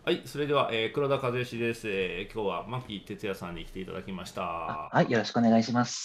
はい、それでは、黒田和義です。今日は牧哲也さんに来ていただきました。 はい、よろしくお願いします。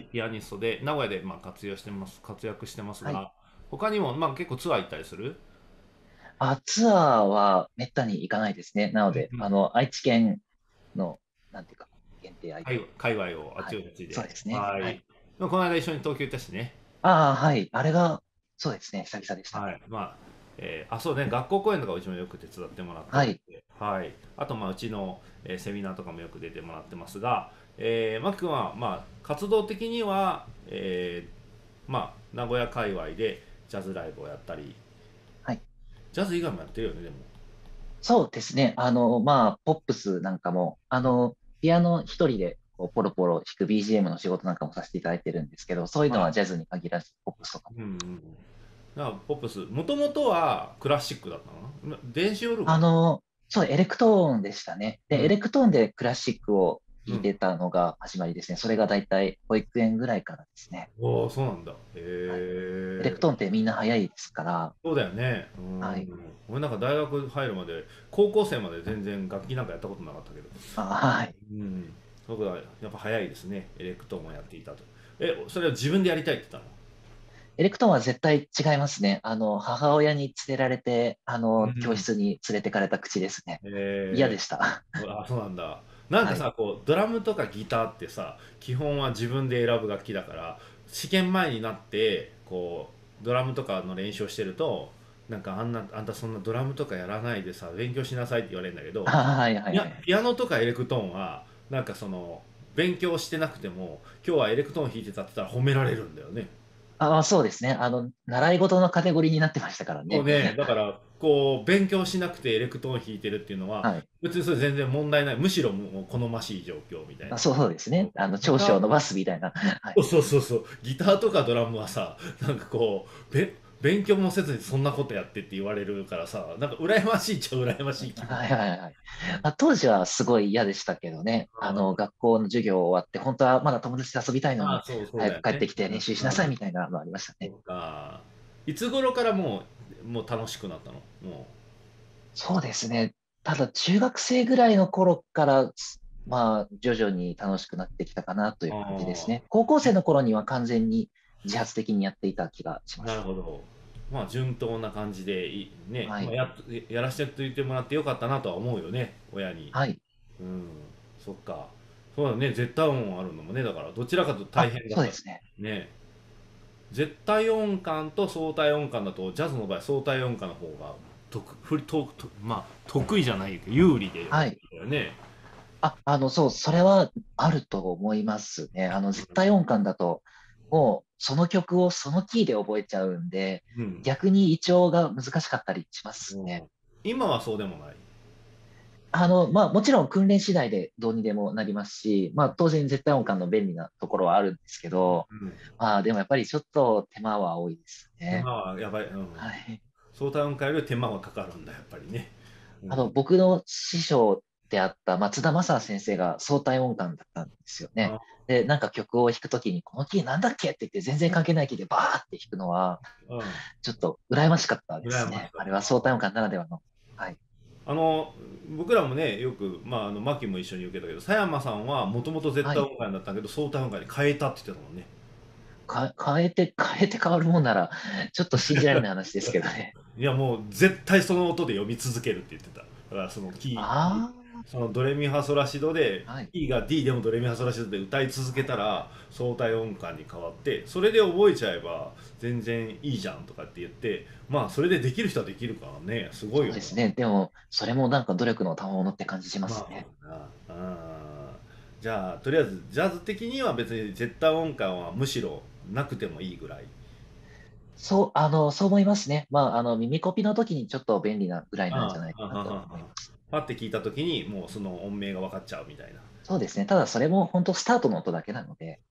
はい、ピアニストで名古屋で、活躍してますはい。 が、他にも、結構ツアー行ったりする？ ツアーはめったに行かないですね。なので、 うんうん。 愛知県の、なんていうか、限定アイテム。 界隈をあっはい。 ちこっちで。 そうですね。はい。 はい。この間一緒に東京行ったしね。 はい。あれが、そうですね。久々でしたね。 はい。そうね、学校公演とかうちもよく手伝ってもらってるんはい。 で、はい。あと、うちの、セミナーとかもよく出てもらってますが、マキ君は、活動的には、名古屋界隈でジャズライブをやったり、 はい。 ジャズ以外もやってるよね、でも。 そうですね。ポップスなんかも、ピアノ一人で、こう、ポロポロ弾く BGM の仕事なんかもさせていただいてるんですけど、そういうのはい。 はジャズに限らず、ポップスとかも。 うんうんうん。ポップス、もともとはクラシックだったのかな、電子オルガン。 あの、そう、エレクトーンでしたね。で、エうん。 レクトーンでクラシックをうん。 弾いてたのが始まりですね。それがだいたい保育園ぐらいからですね。 おお、そうなんだ。へはい。エレクえ。 トーンってみんな早いですから、 そうだよね。うはい。 ん。俺なんか大学入るまで、高校生まで全然楽器なんかやったことなかったけど。 はい。 うん。僕はやっぱ早いですね。エレクトーンをやっていたと。それは自分でやりたいって言ったの？ エレクトーンは絶対違いますね。母親に連れられて、教うん。 室に連れてかれた口ですね。嫌えでした。 そうなんだ。なんかはい。 さ、こう、ドラムとかギターってさ、基本は自分で選ぶ楽器だから、試験前になって、こう、ドラムとかの練習をしてると、あんたそんなドラムとかやらないでさ、勉強しなさいって言われるんだけど、 はいはいいや、 はい。 ピアノとかエレクトーンは、勉強してなくても、今日はエレクトーン弾いてたって言ったら褒められるんだよね。 そうですね。習い事のカテゴリーになってましたからね。 そうね、だから、こう、勉強しなくてエレクトーン弾いてるっていうのは、 はい。 別にそれ全然問題ない。むしろもう好ましい状況みたいな。 そうですね。 ギター、 長所を伸ばすみたいな。はい。 そう。ギターとかドラムはさ、勉強もせずにそんなことやってって言われるからさ、なんか羨ましいっちゃ羨ましい気分。 はいはいはい。当時はすごい嫌でしたけどね。 あ学校の授業終わって、本当はまだ友達と遊びたいのに、 そう早く帰ってだよね。 きて練習しなさいみたいなのありましたね。 そうか。いつ頃からもう楽しくなったの？もそうですね。ただ、中学生ぐらいの頃から、徐々に楽しくなってきたかなという。 う感じですあね。高校生の頃には完全に自発的にやっていた気がしまなるす。 ほど。順当な感じでね、 はい。 やらせてと言ってもらってよかったなとは思うよね、親に。 はい。 うん、そっか。そうだね、絶対音あるのもね、だからどちらかと大変だった。 そうですね。 ね。絶対音感と相対音感だと、ジャズの場合、相対音感の方が得、ふりと、と得意じゃないけど、有利ではい。 だよね。 そう、それはあると思いますね。絶対音感だと、もう、その曲をそのキーで覚えちゃうんで、 うん。 逆に胃腸が難しかったりしますね。 うん。今はそうでもない。 もちろん訓練次第でどうにでもなりますし、当然絶対音感の便利なところはあるんですけど、 うん。 でもやっぱりちょっと手間は多いですね。 手間はやばい。うん。 はい。 相対音感より手間はかかるんだ、やっぱりね。うん。 僕の師匠であった松田正先生が相対音感だったんですよね。 あ、 で、なんか曲を弾くときに、このキーなんだっけって言って全然関係ないキーでバーって弾くのは、 うん。 ちょっと羨ましかったですね。 羨ましかっあれは相対音感ならではの。はい。 た。僕らもね、よく、マキも一緒に受けたけど、佐山さんはもともと絶はい。 対音感だったけど、相対音感に変えたって言ってたもんね。 変えて変わるもんなら、ちょっと信じられない話ですけどね。 いや、もう絶対その音で読み続けるって言ってた。だからそのキー、 あそのドレミファソラシドで、 はい。 キーが D でもドレミファソラシドで歌い続けたら相対音感に変わって、それで覚えちゃえば全然いいじゃんとかって言って、それでできる人はできるからね、すごいよな。 そうですね。でも、それもなんか努力の賜物って感じしますそうね。 だな。じゃあ、とりあえず、ジャズ的には別に絶対音感はむしろなくてもいいぐらい。 そう思いますね。耳コピの時にちょっと便利なぐらいなんじゃないかなと思います。 パッて聞いたときに、もうその音名が分かっちゃうみたいな。 そうですね。ただそれも本当スタートの音だけなので、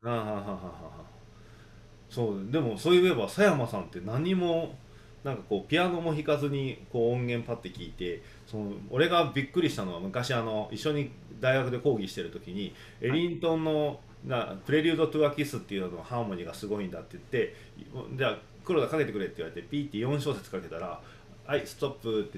そう、でもそういえば佐山さんって何も、こうピアノも弾かずにこう音源パッて聞いて、俺がびっくりしたのは昔一緒に大学で講義してる時にエはい。 リントンのプレリュード・トゥ・ア・キスっていうののハーモニーがすごいんだって言って、じゃあ黒田かけてくれって言われてピーって4小節かけたら、はいストップって言って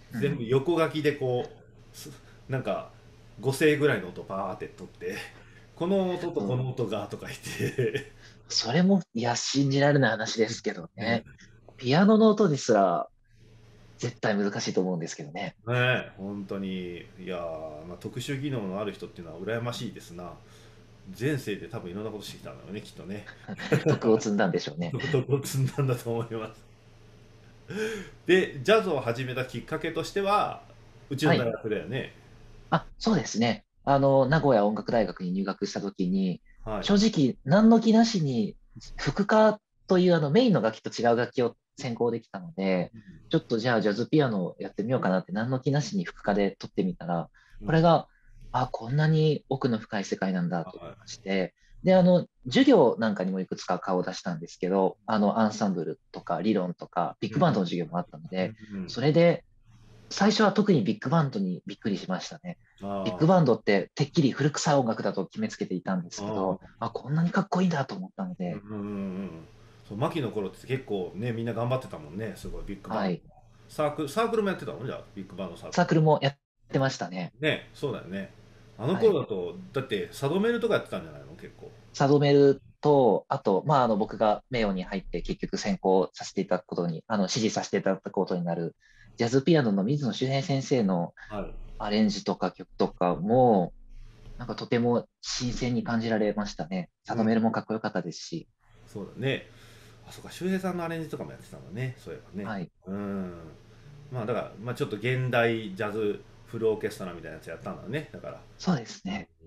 全部横書きでこうなんか5声ぐらいの音バーって取ってこの音とこの音がとか言ってそれも、いや、信じられない話ですけどねね。ピアノの音ですら絶対難しいと思うんですけどね。 ね、本当にいやまあ、特殊技能のある人っていうのは羨ましいですな。前世で多分いろんなことしてきたんだろうねきっとね。 徳を積んだんでしょうね。 とこ積んだんだと思います。でジャズを始めたきっかけとしてはうちの大はい。 学だよね。 そうですね。名古屋音楽大学に入学したときに、 はい。 正直、何の気なしに、副科というメインの楽器と違う楽器を専攻できたので、ちょっとじゃあジャズピアノをやってみようかなって何の気なしに副科で取ってみたら、 うん。 これが、こんなに奥の深い世界なんだと思いまはして、で、授業なんかにもいくつか顔を出したんですけど、アンサンブルとか理論とか、ビッい。うん。 グバンドの授業もあったのうん。 で、 うん。 それで、最初は特にビッグバンドにびっくりしましたね。ビッグバンあドっててっきり古臭い音楽だと決めつけていたんですけど、 あ。 こんなにかっこいいんだと思ったので、 うんうんうんうん。そう、牧の頃って結構ね、みんな頑張ってたもんね、すごいビッグバンド。 はい。 サークルもやってたのじゃあ、ビッグバンドサークサークルもやってましたね。 ル。ね、そうだよね。あのはい。 頃だと、だってサドメルとかやってたんじゃないの結構。 サドメルと、あと、僕が名誉に入って結局専攻させていただくことに、指示させていただくことになる、ジャズピアノの水野修平先生のはい。 アレンジとか曲とかも、なんかとても新鮮に感じられましたね。サうん、 ドメルもかっこよかったですし、 そうだね。あ、そうか、周平さんのアレンジとかもやってたんだね、そういえばね。 はい。 うん。まあ、だから、まあ、ちょっと現代ジャズフルオーケストラみたいなやつやったんだね、だから。 そうですうん。 ね。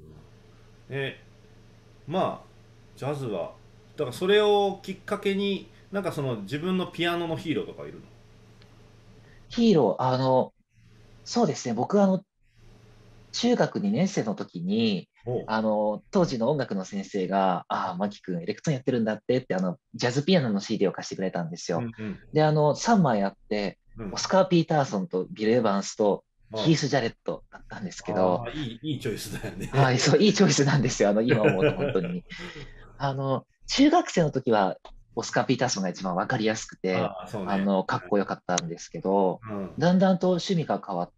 まあ、ジャズは、だからそれをきっかけに、なんかその自分のピアノのヒーローとかいるの？ ヒーロー、そうですね。僕中学2年生の時に、 おう。 当時の音楽の先生が、マキ君、エレクトーンやってるんだってって、ジャズピアノの CD を貸してくれたんですよ。 うんうん。 で、3枚あって、 うん。 オスカー・ピーターソンとビル・エヴァンスとヒーあス・ジャレットだったんですけど、 あ、いいチョイスだよね。 はい、そう、いいチョイスなんですよ。今思うと本当に。中学生の時は、オスカー・ピーターソンが一番わかりやすくて、 ああ、そうね。 かっこよかったんですけど、 うん。 だんだんと趣味が変わって、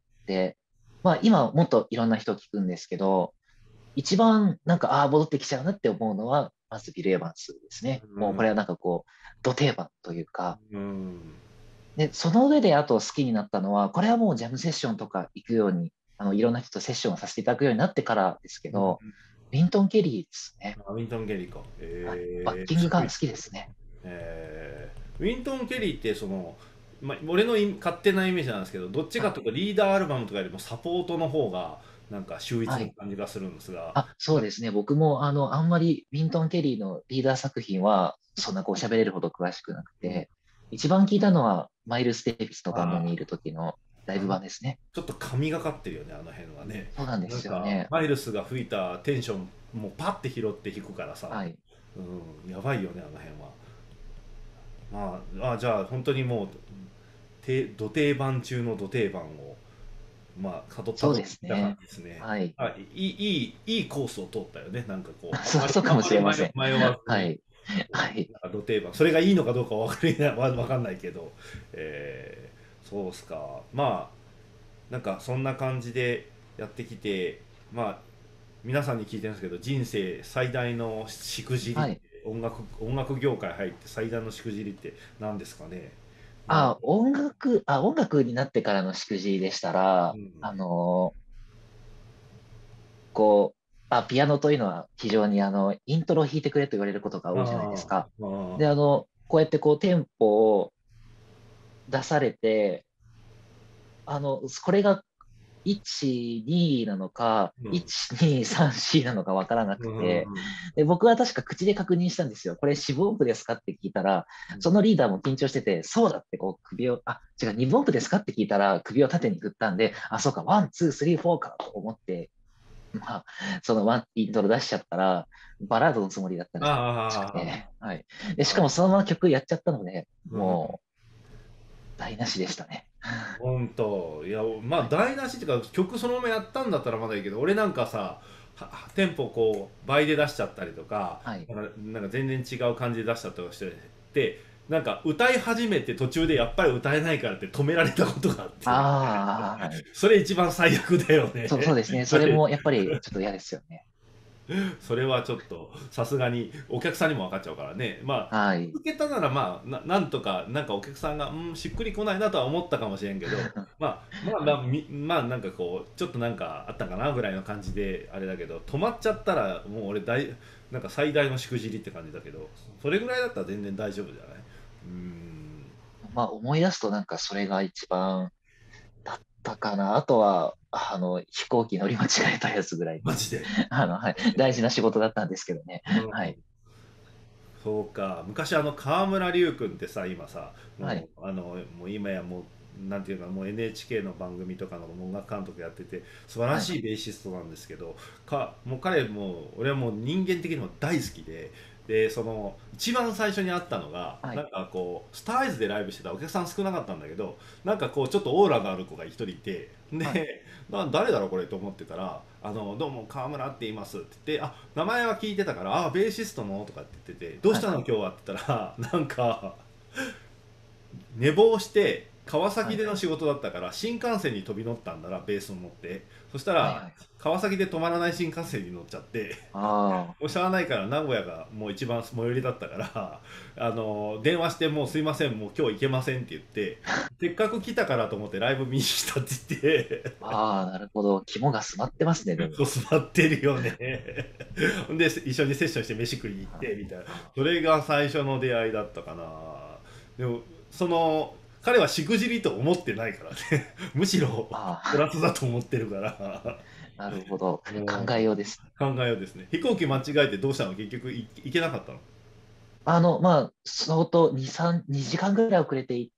今もっといろんな人を聞くんですけど、一番なんか、戻ってきちゃうなって思うのは、まずビル・エヴァンスですね。 うん。 もうこれはなんかこう、ド定番というか、 うん。 で、その上であと好きになったのは、これはもうジャムセッションとか行くように、いろんな人とセッションをさせていただくようになってからですけうん。 ど、ウィントン・ケリーですね。 ウィントン・ケリーか。 はい。バッすごい。 キングが好きですね。 ウィントン・ケリーってその、まあ、俺の勝手なイメージなんですけど、どっちはい。 かというとリーダーアルバムとかよりもサポートの方がなんか秀逸なはい。 感じがするんですが。 そうですね。僕も、あんまりウィントン・ケリーのリーダー作品は、そんなこう喋れるほど詳しくなくうん。 て、一番聞いたのは、マイルス・デイビスのバンドにいある時のライあ、 ブ版ですね。 ちょっと神がかってるよね、あの辺はね。 そうなんでなんか、 すよね。 マイルスが吹いたテンション、もうパッて拾って弾くからさ、 はい。 うん、やばいよね、あの辺は。まあ、じゃあ、本当にもう、土定番中の土定番を、まあ、たそうどっていった感ですね。 じですね。 はい。 いいコースを通ったよね、なんかこう、 そうかもあんまりしれません。 迷わずに、 はい。はい。 なんか土定番、それがいいのかどうかわかんないけど、そうっすか。まあ、なんかそんな感じでやってきて、まあ、皆さんに聞いてるんですけど、人生最大のしくじりっはい。 て、音楽業界入って最大のしくじりって何ですかね。まあ、 音楽になってからのしくじりでしたら、 うん。 こピアノというのは非常にイントロを弾いてくれと言われることがあ多いじゃないですか。 あ、あで、 あ、 こうやってこうテンポを出されて、これが1、2なのか、 うん。 1、2、3、4なのかわからなうん。 くて、 うん。 で、僕は確か口で確認したんですよ。これ四分音符ですかって聞いたら、そのリーダーも緊張してて、そうだってこう首を、違う、二分音符ですかって聞いたら首を縦に振ったんで、そうか、ワン、ツー、スリー、フォーかと思って、そのワンイントロ出しちゃったら、バラードのつもりだったらしくあて、はい。で、しかもそのまま曲やっちゃったので、 あ、うん。 もう台無しでしたね。 本当、いや、まあはい。 台無しっていうか曲そのままやったんだったらまだいいけど、俺なんかさ、テンポこう倍で出しちゃったりとか、 はい。 なんか全然違う感じで出しちゃったりとかして、 なんか歌い始めて途中でやっぱり歌えないからって止められたことがあって、 ああ、はい。 それ一番最悪だよね。 そうですね。それもやっぱりちょっと嫌ですよね。 それはちょっとさすがにお客さんにも分かっちゃうからね。まあ、 はい。 続けたならまあ、なんとか、なんかお客さんが、しっくりこないなとは思ったかもしれんけど、 はい。 まあなんかこう、ちょっとなんかあったかなぐらいの感じで、あれだけど、止まっちゃったら、もう俺なんか最大のしくじりって感じだけど、それぐらいだったら全然大丈夫じゃない？ まあ思い出すとなんかそれが一番だったかな。あとは、飛行機乗り間違えたやつぐらいです。 マジで。 はい。大事な仕事だったんですけどね。 うん、 はい。 そうか、昔河村隆君ってさ、今さ、 はい。 もう今やもう、なんていうか、もう NHK の番組とかの音楽監督やってて、素晴らはい。 しいベーシストなんですけど、もう彼も、俺はもう人間的にも大好きで、で、一番最初に会ったのが、 はい。 なんかこう、スターアイズでライブしてたお客さん少なかったんだけど、なんかこう、ちょっとオーラがある子が一人いて、 はい。 で、誰だろうこれと思ってたら、どうも川村って言いますって言って、名前は聞いてたから、ベーシストのとかって言ってて、どうはい。 したの今日はって言ったら、なんか、寝坊して川はい。 崎での仕事だったから新幹線に飛び乗ったんだな、ベースを持って。そしたはい。 らはい。 川崎で止まらない新幹線に乗っちゃって、 あもうしゃあないから名古屋がもう一番最寄りだったから、電話してもうすいません、もう今日行けませんって言って、せっかく来たからと思ってライブ見に来たって言って、 あ。ああ、なるほど。肝が据わってますね、でも。 そう座ってるよね。ほんで一緒にセッションして飯食いに行ってみたいな、それが最初の出会いだったかな。でも彼はしくじりと思ってないからね。むしろああ、 プラスだと思ってるから。 なるほど。考もうえようです。 考えようですね。飛行機間違えてどうしたの？結局行けなかったの？ まあ、相当2時間ぐらい遅れていって、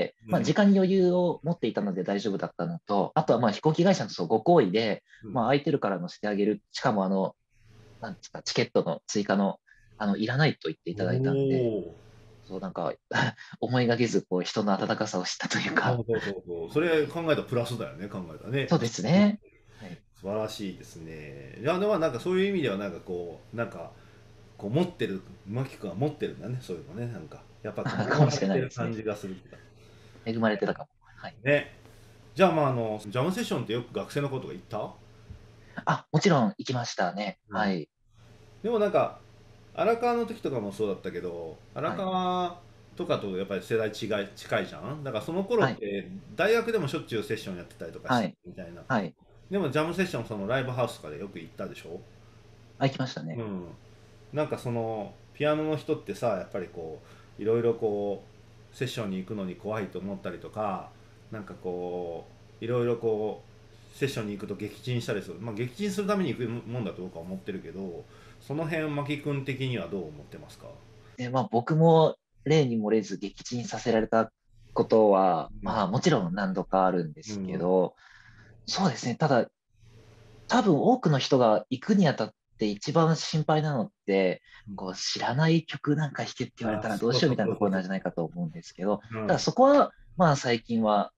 まあ、 うん。 時間に余裕を持っていたので大丈夫だったのと、あとはまあ飛行機会社のそうご好意で、 うん。 まあ、空いてるから乗せてあげる。しかもなんですか、チケットの追加の、いらないと言っていおただいたんで、 お。 そう、なんか思いがけず、こう、人の温かさを知ったというか、 そうそうそうそう。それ考えたらプラスだよね、考えたらね。 そうですね。はい。 素晴らしいですね。いや、でもなんかそういう意味ではなんかこう、なんかこう持ってる、マキ君は持ってるんだね、そういうのね。なんか、やっぱこうかもしれ恵まれてるないですね。 感じがするんだ。 恵まれてたかも。はい。 ね。じゃあジャムセッションってよく学生のことが言った？ あ、もちろん行きましたね。 うん。 はい。 でもなんか、荒川の時とかもそうだったけど、荒はい。 川とかとやっぱり世代近いじゃん。だからその頃はい。 って大学でもしょっちゅうセッションやってたりとかしてはい。 みたいな。 はい。 でもジャムセッションそのライブハウスとかでよく行ったでしょ？ あ、行きましたね。 うん。なんかピアノの人ってさ、やっぱりこう、いろいろこう、セッションに行くのに怖いと思ったりとか、なんかこいろいろこセッションに行くと撃沈したりする。まあ撃沈するために行くもんだと僕は思ってるけど、その辺、牧君的にはどう思ってますか？ で、まあ僕も例に漏れず撃沈させられたことは、まあもちろん何度かあるんですけうん。 ど、そうですね。ただ、多分多くの人が行くにあたって一番心配なのって、 うん。 こう知らない曲なんか弾けって言われあ、 たらどうそうそうしようみたいなところなんじゃないそうそうそかと思うんですけど、 う。うん。 ただそこは、まあ最近は、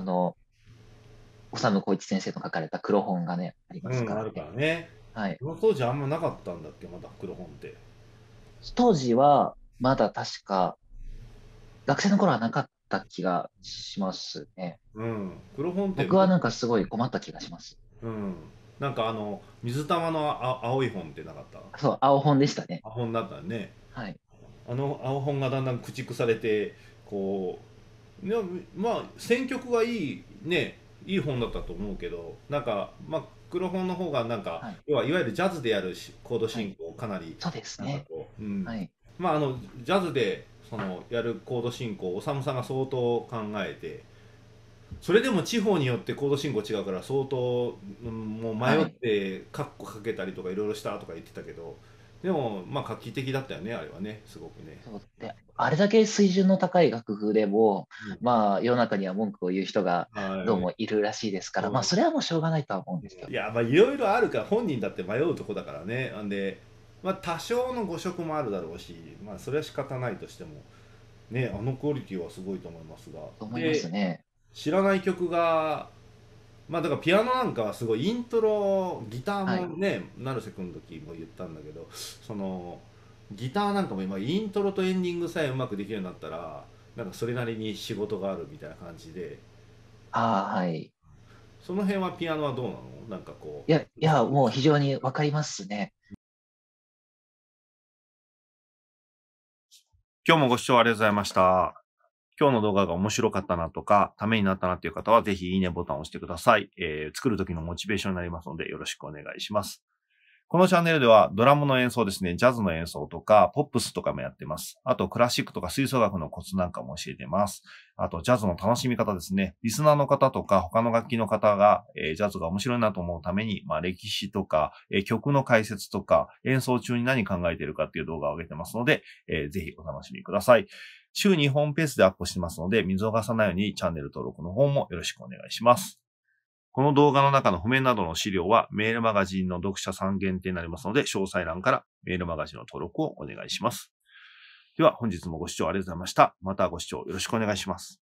修浩一先生の書かれた黒本がね、ありまうん、あるかすからね。 らね。 はい。 その当時あんまなかったんだっけ、まだ黒本って。 当時は、まだ確か、学生の頃はなかった気がしますね。 うん。黒本って僕はなんかすごい困った気がします。 うん。なんか水玉の青い本ってなかった？ そう、青本でしたね。 青本だったよね。 はい。 青本がだんだん駆逐されて、こいや、まあ選曲はいいね、いい本だったと思うけど、なんか黒本の方がなんかはい。 要はいわゆるジャズでやるコードはい。 進行をかなりそうですなんかね。 こう、うん、 はい。 まあジャズでやるコード進行をおさむさんが相当考えて、それでも地方によってコード進行違うから相当、もう迷っはい。 てカッコかけたりとかいろいろしたとか言ってたけど、でもまあ画期的だったよね、あれはね、すごくね。 そうで、あれだけ水準の高い楽譜でも、 うん。 まあ、世の中には文句を言う人がどうはい。 もいるらしいですから、まあ、 うん。 それはもうしょうがないとは思うんですけど。 いや、まあいろいろあるから本人だって迷うとこだからね。なんで、まあ多少の誤色もあるだろうし、まあそれは仕方ないとしても、ね、あのクオリティはすごいと思いますが。 と思いますで、 ね。 知らない曲が、まあだからピアノなんかはすごいイントロ、ギターはい。 もね、成瀬君の時も言ったんだけど、その、 ギターなんかも今イントロとエンディングさえうまくできるようになったらなんかそれなりに仕事があるみたいな感じで、 ああ、はい。 その辺はピアノはどうなの？なんかこいや、いうや、もう非常にわかりますね。 今日もご視聴ありがとうございました。今日の動画が面白かったなとか、ためになったなっていう方は、ぜひいいねボタンを押してください。作る時のモチベーションになりますので、よろしくお願いします。このチャンネルではドラムの演奏ですね、ジャズの演奏とか、ポップスとかもやってます。あと、クラシックとか吹奏楽のコツなんかも教えてます。あと、ジャズの楽しみ方ですね。リスナーの方とか、他の楽器の方が、ジャズが面白いなと思うために、歴史とか、曲の解説とか、演奏中に何考えているかっていう動画を上げてますので、ぜひお楽しみください。週2本ペースでアップしてますので、見逃さないようにチャンネル登録の方もよろしくお願いします。この動画の中の譜面などの資料はメールマガジンの読者さん限定になりますので、詳細欄からメールマガジンの登録をお願いします。では本日もご視聴ありがとうございました。またご視聴よろしくお願いします。